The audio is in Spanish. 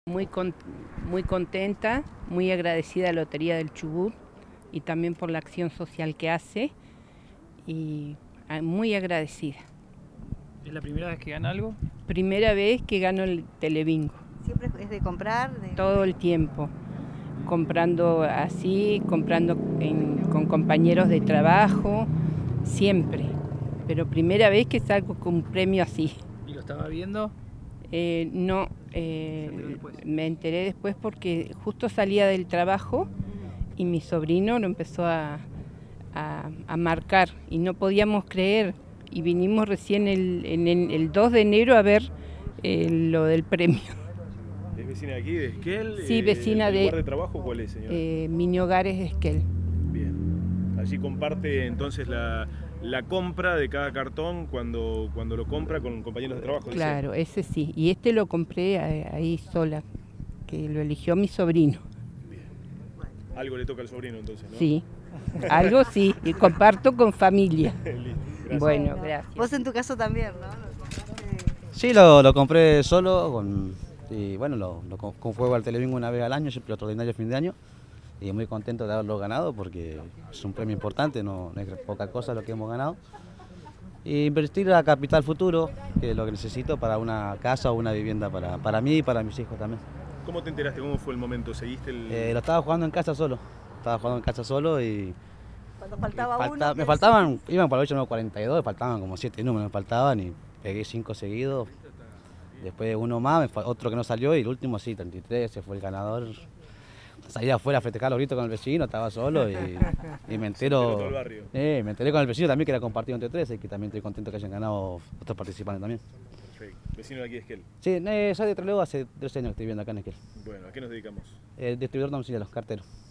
Muy contenta, muy agradecida a la Lotería del Chubut y también por la acción social que hace y muy agradecida. ¿Es la primera vez que gana algo? Primera vez que gano el Telebingo. ¿Siempre es de comprar? Todo el tiempo, comprando así, comprando con compañeros de trabajo, siempre. Pero primera vez que salgo con un premio así. ¿Y lo estaba viendo? No, me enteré después porque justo salía del trabajo y mi sobrino lo empezó a marcar y no podíamos creer y vinimos recién el 2 de enero a ver lo del premio. ¿Es vecina de aquí, de Esquel? Sí, vecina ¿El de... lugar de trabajo cuál es, señora? Mi hogar es Esquel. Bien. Allí comparte entonces la compra de cada cartón cuando lo compra con compañeros de trabajo. Claro, ese sí. Y este lo compré ahí sola, que lo eligió mi sobrino. Bien. Algo le toca al sobrino entonces, ¿no? Sí, algo sí, y comparto con familia. Listo, gracias. Bueno, gracias. Vos en tu caso también, ¿no? Sí, lo compré solo y bueno, lo juego al Telebingo una vez al año, siempre extraordinario fin de año. Y muy contento de haberlo ganado porque es un premio importante, no es poca cosa lo que hemos ganado. Y invertir a capital futuro, que es lo que necesito para una casa o una vivienda para mí y para mis hijos también. ¿Cómo te enteraste? ¿Cómo fue el momento? ¿Seguiste el...? Lo estaba jugando en casa solo. Y Cuando faltaba uno... me faltaban, iban para el 8 no, 42, me faltaban como 7 números, me faltaban y pegué 5 seguidos. Después uno más, otro que no salió y el último sí, 33, se fue el ganador. Salí afuera a festejar los gritos con el vecino, estaba solo y me entero. Todo el barrio. Me enteré con el vecino también que era compartido entre tres y que también estoy contento que hayan ganado otros participantes también. Perfecto. ¿Vecino de aquí de Esquel? Sí, soy de Trelew, hace 13 años que estoy viviendo acá en Esquel. Bueno, ¿a qué nos dedicamos? Distribuidor domiciliario, cartero.